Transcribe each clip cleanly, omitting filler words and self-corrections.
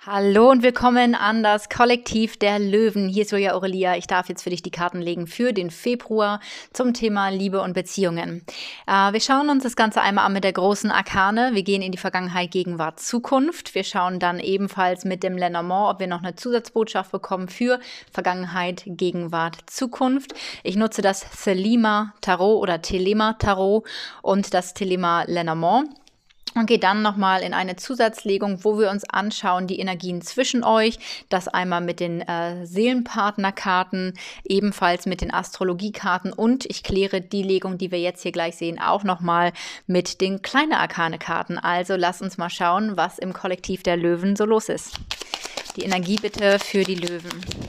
Hallo und willkommen an das Kollektiv der Löwen. Hier ist Julia Aurelia. Ich darf jetzt für dich die Karten legen für den Februar zum Thema Liebe und Beziehungen. Wir schauen uns das Ganze einmal an mit der großen Arkane. Wir gehen in die Vergangenheit, Gegenwart, Zukunft. Wir schauen dann ebenfalls mit dem Lenormand, ob wir noch eine Zusatzbotschaft bekommen für Vergangenheit, Gegenwart, Zukunft. Ich nutze das Thelema Tarot oder Thelema Tarot und das Thelema Lenormand. Und gehe dann nochmal in eine Zusatzlegung, wo wir uns anschauen, die Energien zwischen euch, das einmal mit den Seelenpartnerkarten, ebenfalls mit den Astrologiekarten und ich kläre die Legung, die wir jetzt hier gleich sehen, auch nochmal mit den kleinen Arkane-Karten. Also lasst uns mal schauen, was im Kollektiv der Löwen so los ist. Die Energie bitte für die Löwen.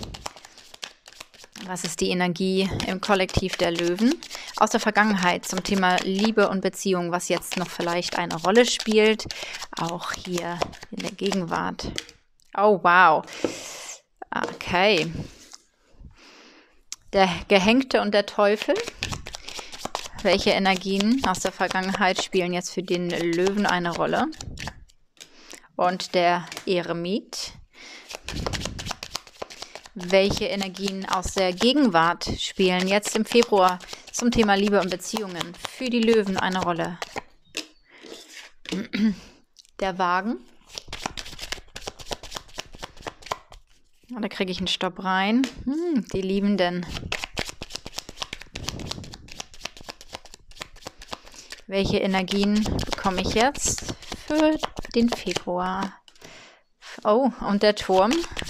Was ist die Energie im Kollektiv der Löwen? Aus der Vergangenheit zum Thema Liebe und Beziehung, was jetzt noch vielleicht eine Rolle spielt. Auch hier in der Gegenwart. Oh, wow. Okay. Der Gehängte und der Teufel. Welche Energien aus der Vergangenheit spielen jetzt für den Löwen eine Rolle? Und der Eremit. Welche Energien aus der Gegenwart spielen jetzt im Februar zum Thema Liebe und Beziehungen für die Löwen eine Rolle? Der Wagen. Da kriege ich einen Stopp rein. Die Liebenden. Welche Energien bekomme ich jetzt für den Februar? Oh, und der Turm.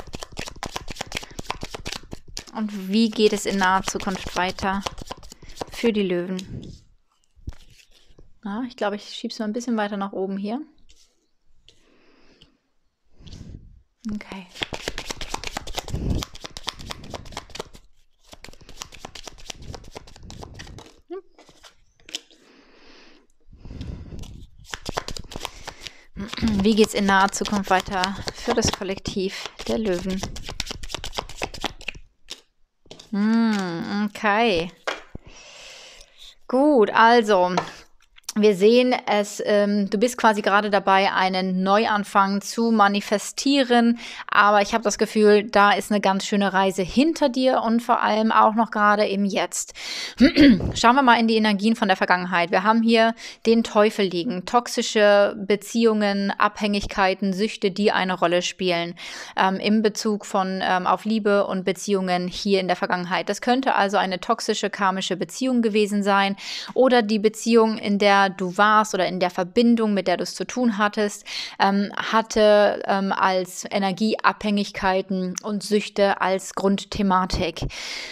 Und wie geht es in naher Zukunft weiter für die Löwen? Ja, ich glaube, ich schiebe es mal ein bisschen weiter nach oben hier. Okay. Wie geht es in naher Zukunft weiter für das Kollektiv der Löwen? Okay. Gut, also wir sehen es, du bist quasi gerade dabei, einen Neuanfang zu manifestieren, aber ich habe das Gefühl, da ist eine ganz schöne Reise hinter dir und vor allem auch noch gerade im Jetzt. Schauen wir mal in die Energien von der Vergangenheit. Wir haben hier den Teufel liegen, toxische Beziehungen, Abhängigkeiten, Süchte, die eine Rolle spielen im Bezug von auf Liebe und Beziehungen hier in der Vergangenheit. Das könnte also eine toxische, karmische Beziehung gewesen sein oder die Beziehung, in der du warst oder in der Verbindung, mit der du es zu tun hattest, hatte als Energieabhängigkeiten und Süchte als Grundthematik.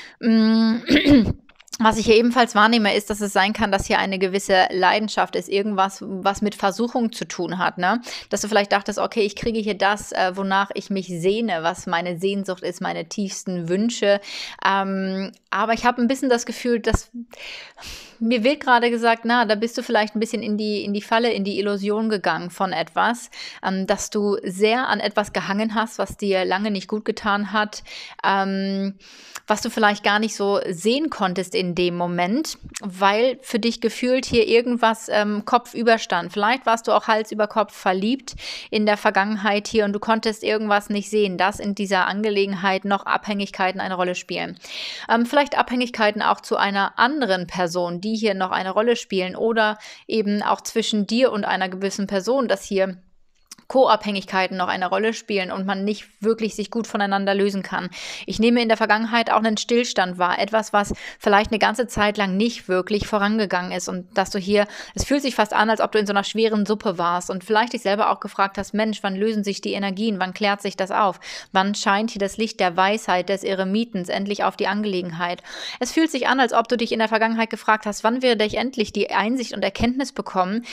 Was ich hier ebenfalls wahrnehme, ist, dass es sein kann, dass hier eine gewisse Leidenschaft ist, irgendwas, was mit Versuchung zu tun hat, ne? Dass du vielleicht dachtest, okay, ich kriege hier das, wonach ich mich sehne, was meine Sehnsucht ist, meine tiefsten Wünsche. Aber ich habe ein bisschen das Gefühl, dass mir wird gerade gesagt, na, da bist du vielleicht ein bisschen in die Falle, in die Illusion gegangen von etwas, dass du sehr an etwas gehangen hast, was dir lange nicht gut getan hat, was du vielleicht gar nicht so sehen konntest in dem Moment, weil für dich gefühlt hier irgendwas kopfüber stand. Vielleicht warst du auch Hals über Kopf verliebt in der Vergangenheit hier und du konntest irgendwas nicht sehen, dass in dieser Angelegenheit noch Abhängigkeiten eine Rolle spielen. Vielleicht Abhängigkeiten auch zu einer anderen Person, die hier noch eine Rolle spielen oder eben auch zwischen dir und einer gewissen Person, dass hier Co-Abhängigkeiten noch eine Rolle spielen und man nicht wirklich sich gut voneinander lösen kann. Ich nehme in der Vergangenheit auch einen Stillstand wahr, etwas, was vielleicht eine ganze Zeit lang nicht wirklich vorangegangen ist und dass du hier, es fühlt sich fast an, als ob du in so einer schweren Suppe warst und vielleicht dich selber auch gefragt hast, Mensch, wann lösen sich die Energien, wann klärt sich das auf, wann scheint hier das Licht der Weisheit, des Eremitens endlich auf die Angelegenheit. Es fühlt sich an, als ob du dich in der Vergangenheit gefragt hast, wann werde ich endlich die Einsicht und Erkenntnis bekommen,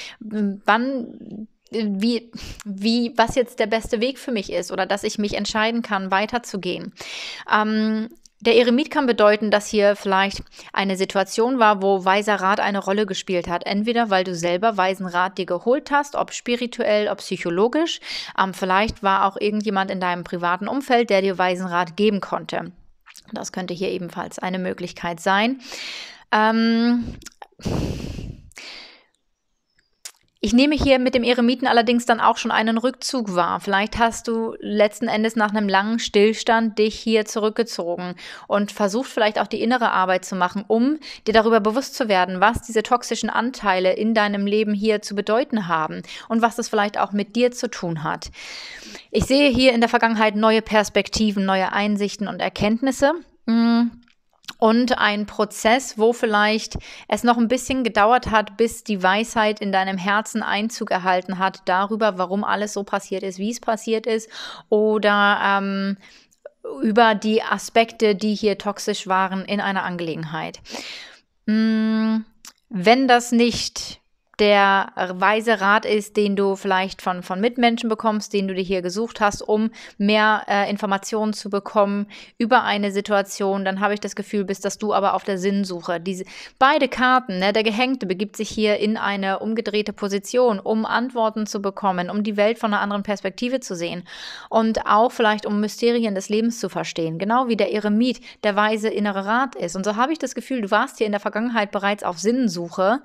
was jetzt der beste Weg für mich ist oder dass ich mich entscheiden kann, weiterzugehen. Der Eremit kann bedeuten, dass hier vielleicht eine Situation war, wo weiser Rat eine Rolle gespielt hat. Entweder, weil du selber weisen Rat dir geholt hast, ob spirituell, ob psychologisch. Vielleicht war auch irgendjemand in deinem privaten Umfeld, der dir weisen Rat geben konnte. Das könnte hier ebenfalls eine Möglichkeit sein. Ich nehme hier mit dem Eremiten allerdings dann auch schon einen Rückzug wahr. Vielleicht hast du letzten Endes nach einem langen Stillstand dich hier zurückgezogen und versucht vielleicht auch die innere Arbeit zu machen, um dir darüber bewusst zu werden, was diese toxischen Anteile in deinem Leben hier zu bedeuten haben und was das vielleicht auch mit dir zu tun hat. Ich sehe hier in der Vergangenheit neue Perspektiven, neue Einsichten und Erkenntnisse. Und ein Prozess, wo vielleicht es noch ein bisschen gedauert hat, bis die Weisheit in deinem Herzen Einzug erhalten hat darüber, warum alles so passiert ist, wie es passiert ist, oder über die Aspekte, die hier toxisch waren in einer Angelegenheit. Wenn das nicht der weise Rat ist, den du vielleicht von Mitmenschen bekommst, den du dir hier gesucht hast, um mehr Informationen zu bekommen über eine Situation, dann habe ich das Gefühl, dass du aber auf der Sinnsuche. Beide Karten, ne, der Gehängte begibt sich hier in eine umgedrehte Position, um Antworten zu bekommen, um die Welt von einer anderen Perspektive zu sehen und auch vielleicht um Mysterien des Lebens zu verstehen, genau wie der Eremit der weise innere Rat ist. Und so habe ich das Gefühl, du warst hier in der Vergangenheit bereits auf Sinnsuche.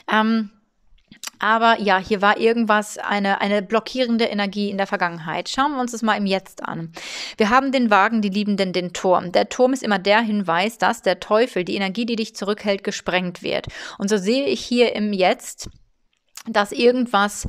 Aber ja, hier war irgendwas, eine blockierende Energie in der Vergangenheit. Schauen wir uns das mal im Jetzt an. Wir haben den Wagen, die Liebenden, den Turm. Der Turm ist immer der Hinweis, dass der Teufel, die Energie, die dich zurückhält, gesprengt wird. Und so sehe ich hier im Jetzt, dass irgendwas,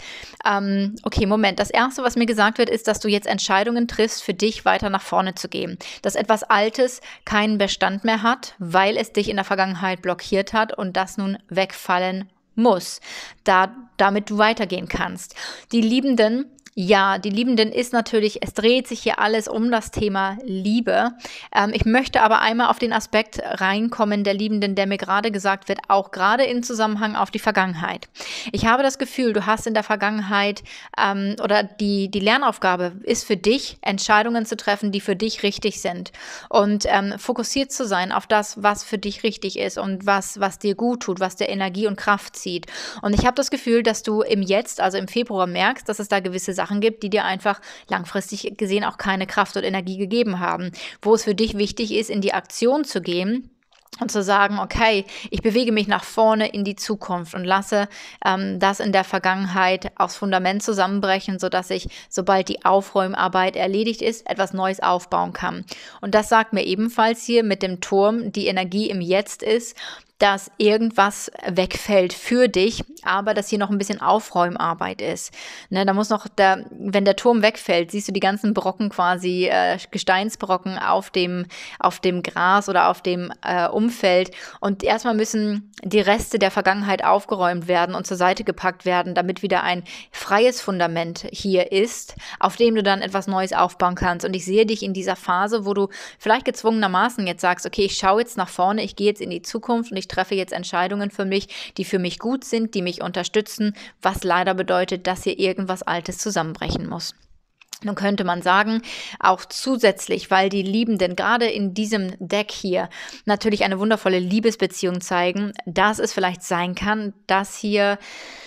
das Erste, was mir gesagt wird, ist, dass du jetzt Entscheidungen triffst, für dich weiter nach vorne zu gehen. Dass etwas Altes keinen Bestand mehr hat, weil es dich in der Vergangenheit blockiert hat und das nun wegfallen muss, damit du weitergehen kannst. Die Liebenden ist natürlich, es dreht sich hier alles um das Thema Liebe. Ich möchte aber einmal auf den Aspekt reinkommen der Liebenden, der mir gerade gesagt wird, auch gerade im Zusammenhang auf die Vergangenheit. Ich habe das Gefühl, du hast in der Vergangenheit oder die Lernaufgabe ist für dich, Entscheidungen zu treffen, die für dich richtig sind und fokussiert zu sein auf das, was für dich richtig ist und was dir gut tut, was dir Energie und Kraft zieht. Und ich habe das Gefühl, dass du im Jetzt, also im Februar, merkst, dass es da gewisse Sachen gibt, die dir einfach langfristig gesehen auch keine Kraft und Energie gegeben haben, wo es für dich wichtig ist, in die Aktion zu gehen und zu sagen, okay, ich bewege mich nach vorne in die Zukunft und lasse das in der Vergangenheit aufs Fundament zusammenbrechen, sodass ich, sobald die Aufräumarbeit erledigt ist, etwas Neues aufbauen kann. Und das sagt mir ebenfalls hier mit dem Turm, die Energie im Jetzt ist, dass irgendwas wegfällt für dich, aber dass hier noch ein bisschen Aufräumarbeit ist. Ne, da muss noch, wenn der Turm wegfällt, siehst du die ganzen Brocken quasi, Gesteinsbrocken auf dem Gras oder auf dem Umfeld. Und erstmal müssen die Reste der Vergangenheit aufgeräumt werden und zur Seite gepackt werden, damit wieder ein freies Fundament hier ist, auf dem du dann etwas Neues aufbauen kannst. Und ich sehe dich in dieser Phase, wo du vielleicht gezwungenermaßen jetzt sagst, okay, ich schaue jetzt nach vorne, ich gehe jetzt in die Zukunft und ich treffe jetzt Entscheidungen für mich, die für mich gut sind, die mich unterstützen, was leider bedeutet, dass hier irgendwas Altes zusammenbrechen muss. Nun könnte man sagen, auch zusätzlich, weil die Liebenden gerade in diesem Deck hier natürlich eine wundervolle Liebesbeziehung zeigen, dass es vielleicht sein kann, dass hier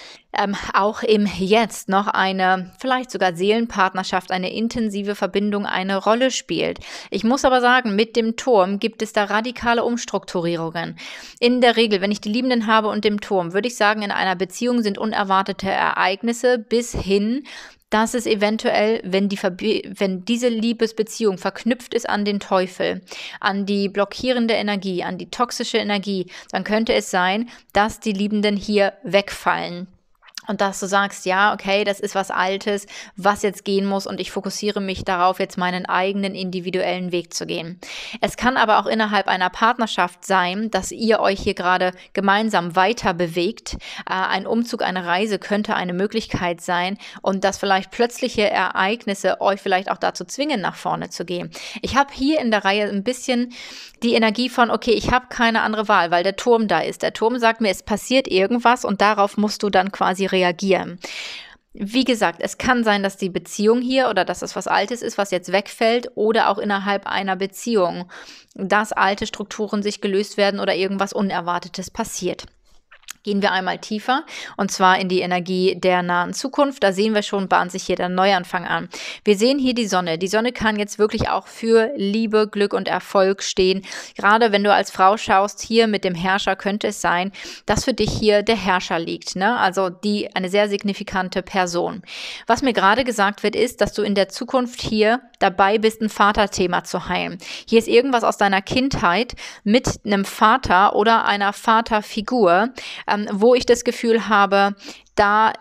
auch im Jetzt noch eine, vielleicht sogar Seelenpartnerschaft, eine intensive Verbindung eine Rolle spielt. Ich muss aber sagen, mit dem Turm gibt es da radikale Umstrukturierungen. In der Regel, wenn ich die Liebenden habe und dem Turm, würde ich sagen, in einer Beziehung sind unerwartete Ereignisse bis hin, dass es eventuell, wenn diese Liebesbeziehung verknüpft ist an den Teufel, an die blockierende Energie, an die toxische Energie, dann könnte es sein, dass die Liebenden hier wegfallen. Und dass du sagst, ja, okay, das ist was Altes, was jetzt gehen muss und ich fokussiere mich darauf, jetzt meinen eigenen individuellen Weg zu gehen. Es kann aber auch innerhalb einer Partnerschaft sein, dass ihr euch hier gerade gemeinsam weiter bewegt. Ein Umzug, eine Reise könnte eine Möglichkeit sein und dass vielleicht plötzliche Ereignisse euch vielleicht auch dazu zwingen, nach vorne zu gehen. Ich habe hier in der Reihe ein bisschen die Energie von, okay, ich habe keine andere Wahl, weil der Turm da ist. Der Turm sagt mir, es passiert irgendwas und darauf musst du dann quasi reagieren. Wie gesagt, es kann sein, dass die Beziehung hier oder dass es was Altes ist, was jetzt wegfällt oder auch innerhalb einer Beziehung, dass alte Strukturen sich gelöst werden oder irgendwas Unerwartetes passiert. Gehen wir einmal tiefer, und zwar in die Energie der nahen Zukunft. Da sehen wir schon, bahnt sich hier der Neuanfang an. Wir sehen hier die Sonne. Die Sonne kann jetzt wirklich auch für Liebe, Glück und Erfolg stehen. Gerade wenn du als Frau schaust, hier mit dem Herrscher könnte es sein, dass für dich hier der Herrscher liegt, ne? Also eine sehr signifikante Person. Was mir gerade gesagt wird, ist, dass du in der Zukunft hier dabei bist, ein Vaterthema zu heilen. Hier ist irgendwas aus deiner Kindheit mit einem Vater oder einer Vaterfigur, wo ich das Gefühl habe, da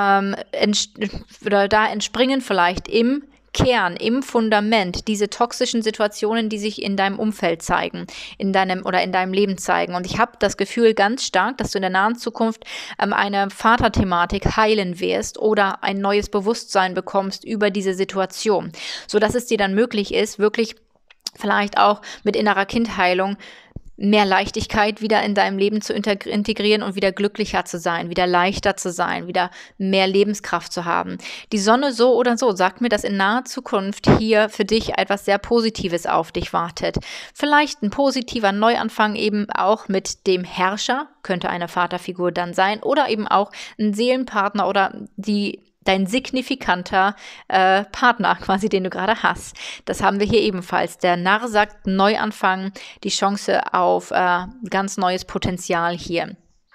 entspringen vielleicht im Kern, im Fundament diese toxischen Situationen, die sich in deinem Umfeld zeigen, in deinem Leben zeigen. Und ich habe das Gefühl ganz stark, dass du in der nahen Zukunft eine Vaterthematik heilen wirst oder ein neues Bewusstsein bekommst über diese Situation, sodass es dir dann möglich ist, wirklich vielleicht auch mit innerer Kindheilung mehr Leichtigkeit wieder in deinem Leben zu integrieren und wieder glücklicher zu sein, wieder leichter zu sein, wieder mehr Lebenskraft zu haben. Die Sonne so oder so sagt mir, dass in naher Zukunft hier für dich etwas sehr Positives auf dich wartet. Vielleicht ein positiver Neuanfang eben auch mit dem Herrscher, könnte eine Vaterfigur dann sein, oder eben auch ein Seelenpartner oder dein signifikanter Partner quasi, den du gerade hast. Das haben wir hier ebenfalls. Der Narr sagt Neuanfang, die Chance auf ganz neues Potenzial hier.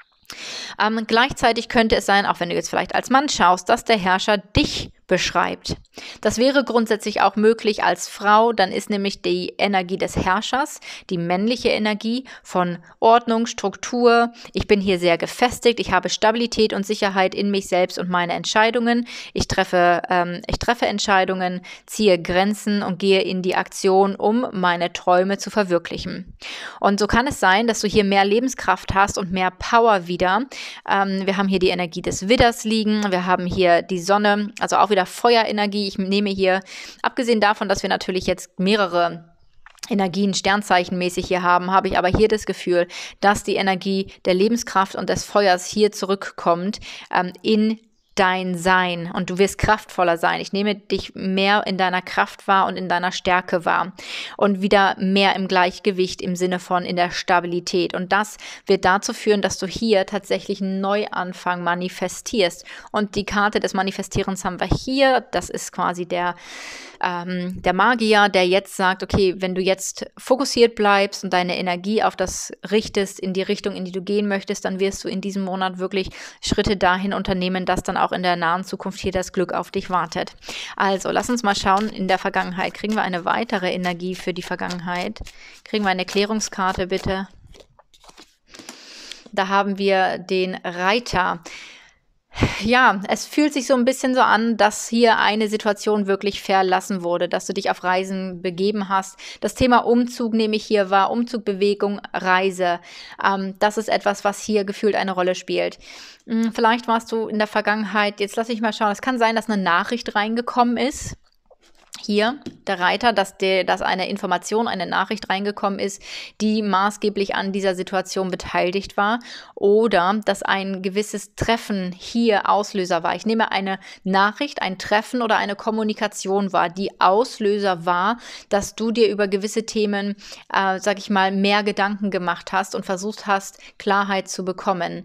Gleichzeitig könnte es sein, auch wenn du jetzt vielleicht als Mann schaust, dass der Herrscher dich beschreibt. Das wäre grundsätzlich auch möglich als Frau, dann ist nämlich die Energie des Herrschers, die männliche Energie von Ordnung, Struktur. Ich bin hier sehr gefestigt, ich habe Stabilität und Sicherheit in mich selbst und meine Entscheidungen. Ich treffe Entscheidungen, ziehe Grenzen und gehe in die Aktion, um meine Träume zu verwirklichen. Und so kann es sein, dass du hier mehr Lebenskraft hast und mehr Power wieder. Wir haben hier die Energie des Widders liegen, wir haben hier die Sonne, also auch wieder Feuerenergie. Ich nehme hier, abgesehen davon, dass wir natürlich jetzt mehrere Energien sternzeichenmäßig hier haben, habe ich aber hier das Gefühl, dass die Energie der Lebenskraft und des Feuers hier zurückkommt in dein Sein, und du wirst kraftvoller sein. Ich nehme dich mehr in deiner Kraft wahr und in deiner Stärke wahr und wieder mehr im Gleichgewicht im Sinne von in der Stabilität. Und das wird dazu führen, dass du hier tatsächlich einen Neuanfang manifestierst. Und die Karte des Manifestierens haben wir hier. Das ist quasi der Magier, der jetzt sagt, okay, wenn du jetzt fokussiert bleibst und deine Energie auf das richtest, in die Richtung, in die du gehen möchtest, dann wirst du in diesem Monat wirklich Schritte dahin unternehmen, dass dann auch in der nahen Zukunft hier das Glück auf dich wartet. Also, lass uns mal schauen, in der Vergangenheit. Kriegen wir eine weitere Energie für die Vergangenheit? Kriegen wir eine Klärungskarte, bitte? Da haben wir den Reiter. Ja, es fühlt sich so ein bisschen so an, dass hier eine Situation wirklich verlassen wurde, dass du dich auf Reisen begeben hast. Das Thema Umzug nehme ich hier wahr, Umzug, Bewegung, Reise. Das ist etwas, was hier gefühlt eine Rolle spielt. Vielleicht warst du in der Vergangenheit, jetzt lass ich mal schauen, es kann sein, dass eine Nachricht reingekommen ist. Hier, der Reiter, dass eine Information, eine Nachricht reingekommen ist, die maßgeblich an dieser Situation beteiligt war, oder dass ein gewisses Treffen hier Auslöser war. Ich nehme eine Nachricht, ein Treffen oder eine Kommunikation wahr, die Auslöser war, dass du dir über gewisse Themen, sag ich mal, mehr Gedanken gemacht hast und versucht hast, Klarheit zu bekommen.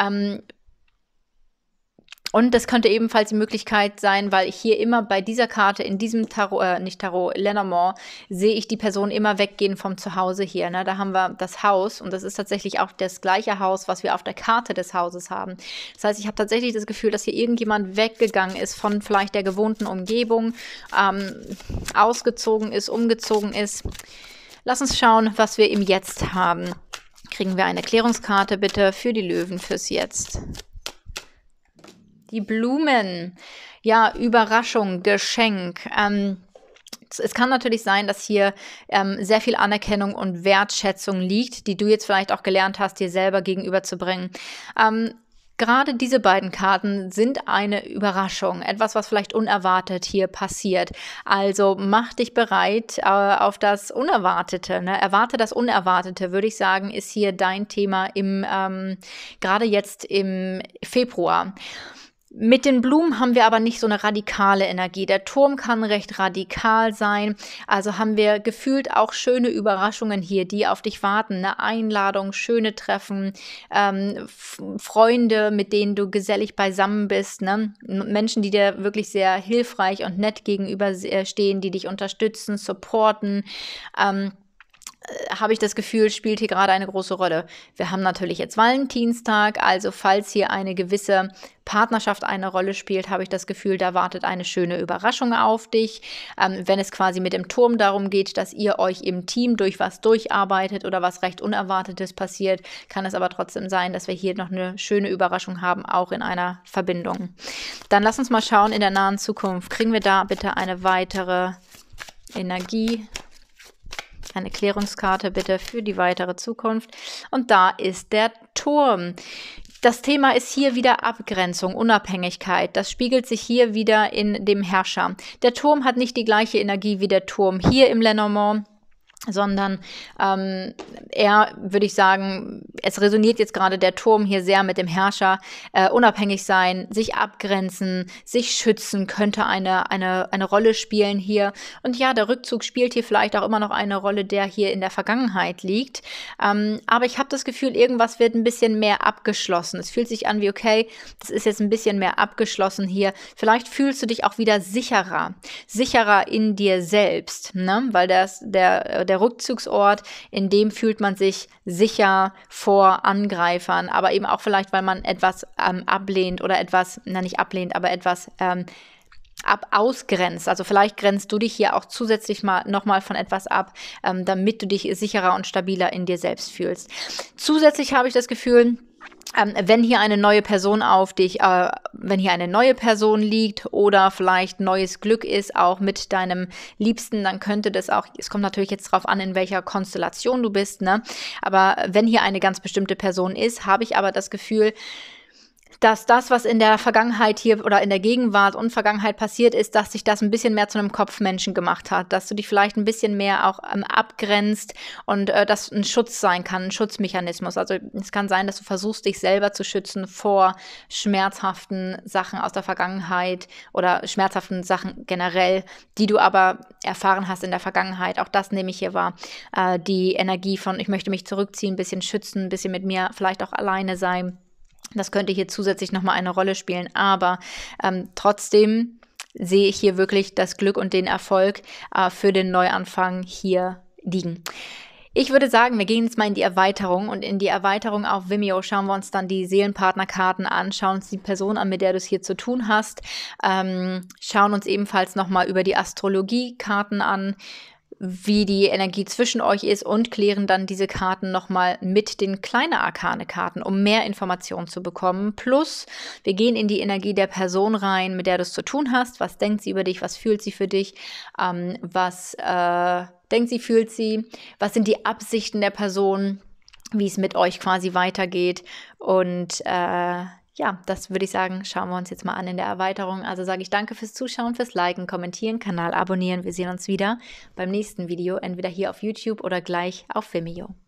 Und das könnte ebenfalls die Möglichkeit sein, weil ich hier immer bei dieser Karte, in diesem Lenormand, sehe ich die Person immer weggehen vom Zuhause hier. Ne? Da haben wir das Haus, und das ist tatsächlich auch das gleiche Haus, was wir auf der Karte des Hauses haben. Das heißt, ich habe tatsächlich das Gefühl, dass hier irgendjemand weggegangen ist von vielleicht der gewohnten Umgebung, ausgezogen ist, umgezogen ist. Lass uns schauen, was wir im Jetzt haben. Kriegen wir eine Klärungskarte bitte für die Löwen fürs Jetzt. Die Blumen, ja, Überraschung, Geschenk. Es kann natürlich sein, dass hier sehr viel Anerkennung und Wertschätzung liegt, die du jetzt vielleicht auch gelernt hast, dir selber gegenüberzubringen. Gerade diese beiden Karten sind eine Überraschung, etwas, was vielleicht unerwartet hier passiert. Also mach dich bereit auf das Unerwartete. Ne? Erwarte das Unerwartete, würde ich sagen, ist hier dein Thema gerade jetzt im Februar. Mit den Blumen haben wir aber nicht so eine radikale Energie. Der Turm kann recht radikal sein. Also haben wir gefühlt auch schöne Überraschungen hier, die auf dich warten. Eine Einladung, schöne Treffen, Freunde, mit denen du gesellig beisammen bist. Ne? Menschen, die dir wirklich sehr hilfreich und nett gegenüberstehen, die dich unterstützen, supporten. Habe ich das Gefühl, spielt hier gerade eine große Rolle. Wir haben natürlich jetzt Valentinstag, also falls hier eine gewisse Partnerschaft eine Rolle spielt, habe ich das Gefühl, da wartet eine schöne Überraschung auf dich. Wenn es quasi mit dem Turm darum geht, dass ihr euch im Team durch was durcharbeitet oder was recht Unerwartetes passiert, kann es aber trotzdem sein, dass wir hier noch eine schöne Überraschung haben, auch in einer Verbindung. Dann lass uns mal schauen in der nahen Zukunft. Kriegen wir da bitte eine weitere Energie? Eine Klärungskarte bitte für die weitere Zukunft. Und da ist der Turm. Das Thema ist hier wieder Abgrenzung, Unabhängigkeit. Das spiegelt sich hier wieder in dem Herrscher. Der Turm hat nicht die gleiche Energie wie der Turm hier im Lenormand, sondern eher, würde ich sagen, es resoniert jetzt gerade der Turm hier sehr mit dem Herrscher. Unabhängig sein, sich abgrenzen, sich schützen, könnte eine Rolle spielen hier. Und ja, der Rückzug spielt hier vielleicht auch immer noch eine Rolle, der hier in der Vergangenheit liegt. Aber ich habe das Gefühl, irgendwas wird ein bisschen mehr abgeschlossen. Es fühlt sich an wie, okay, das ist jetzt ein bisschen mehr abgeschlossen hier. Vielleicht fühlst du dich auch wieder sicherer in dir selbst, ne? Weil der Rückzugsort, in dem fühlt man sich sicher vor Angreifern, aber eben auch vielleicht, weil man etwas ablehnt oder etwas, nicht ablehnt, aber etwas ausgrenzt. Also vielleicht grenzt du dich hier auch zusätzlich nochmal von etwas ab, damit du dich sicherer und stabiler in dir selbst fühlst. Zusätzlich habe ich das Gefühl, wenn hier eine neue Person wenn hier eine neue Person liegt oder vielleicht neues Glück ist, auch mit deinem Liebsten, dann könnte das auch, es kommt natürlich jetzt drauf an, in welcher Konstellation du bist, ne? Aber wenn hier eine ganz bestimmte Person ist, habe ich aber das Gefühl, dass das, was in der Vergangenheit hier oder in der Gegenwart und Vergangenheit passiert ist, dass sich das ein bisschen mehr zu einem Kopfmenschen gemacht hat, dass du dich vielleicht ein bisschen mehr auch abgrenzt und das ein Schutz sein kann, ein Schutzmechanismus. Also es kann sein, dass du versuchst, dich selber zu schützen vor schmerzhaften Sachen aus der Vergangenheit oder schmerzhaften Sachen generell, die du aber erfahren hast in der Vergangenheit. Auch das nehme ich hier wahr. Die Energie von, ich möchte mich zurückziehen, ein bisschen schützen, ein bisschen mit mir vielleicht auch alleine sein. Das könnte hier zusätzlich nochmal eine Rolle spielen, aber trotzdem sehe ich hier wirklich das Glück und den Erfolg für den Neuanfang hier liegen. Ich würde sagen, wir gehen jetzt mal in die Erweiterung und in die Erweiterung auf Vimeo schauen wir uns dann die Seelenpartnerkarten an, schauen uns die Person an, mit der du es hier zu tun hast, schauen uns ebenfalls nochmal über die Astrologiekarten an, wie die Energie zwischen euch ist und klären dann diese Karten nochmal mit den kleinen Arkane-Karten, um mehr Informationen zu bekommen. Plus, wir gehen in die Energie der Person rein, mit der du es zu tun hast. Was denkt sie über dich? Was fühlt sie für dich? Was denkt sie, fühlt sie? Was sind die Absichten der Person? Wie es mit euch quasi weitergeht? Und ja, das würde ich sagen, schauen wir uns jetzt mal an in der Erweiterung. Also sage ich danke fürs Zuschauen, fürs Liken, Kommentieren, Kanal abonnieren. Wir sehen uns wieder beim nächsten Video, entweder hier auf YouTube oder gleich auf Vimeo.